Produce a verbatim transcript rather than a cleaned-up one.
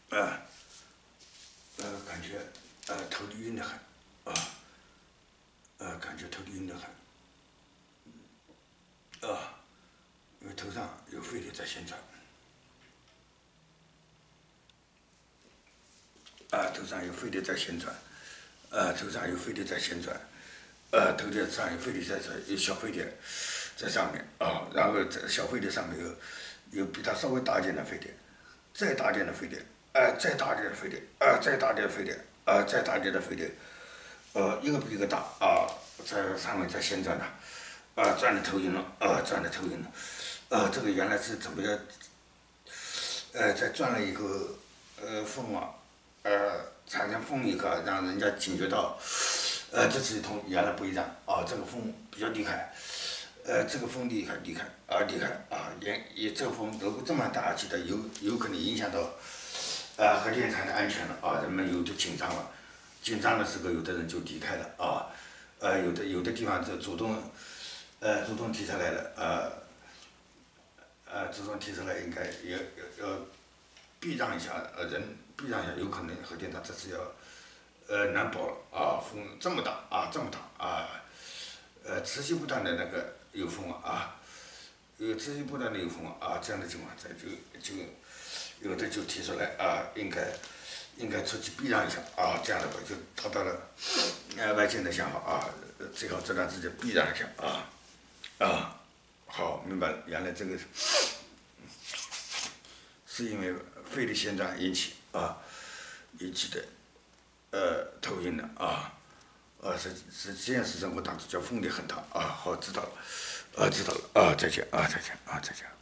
啊，呃，感觉呃头里晕得很，啊，呃，感觉头里晕得很，啊，因为头上有沸点在旋转，啊，头上有沸点在旋转，啊，头上有沸点在旋转，呃，头顶上有沸点在这，有小沸点在上面啊，然后这小沸点上面有有比它稍微大一点的沸点，再大点的沸点，哎、再大点的沸点，啊、再大点的沸点，啊、再大点的沸点，呃，一个比一个大啊，在上面在旋转呢，啊，转的头晕了，啊，转的头晕了，啊，这个原来是怎么样？呃，在转了一个呃风啊，呃，产生风以后，让人家警觉到，呃，这次同原来不一样啊，这个风比较厉害，呃，这个风厉害厉害啊厉害啊，也也这个风如果这么大，记得有有可能影响到，啊，核电厂的安全了啊，人们有的紧张了，紧张的时候，有的人就离开了啊，呃，有的有的地方就主动，呃，主动提出来了，呃。呃，主动提出来应该要要要避让一下，呃，人避让一下，有可能核电厂这次要呃难保了啊，风这么大啊，这么大啊，呃，持续不断的那个有风啊，有持续不断的有风啊，这样的情况下就就有的就提出来啊，应该应该出去避让一下啊，这样的话就达到了呃外界的想法啊，最好这段时间避让一下啊啊，好，明白了，原来这个。是因为肺的旋转引起啊引起的呃头晕的啊，呃是是现实生活当中叫风力很大啊，好知道了，啊知道了啊，再见啊再见啊再见。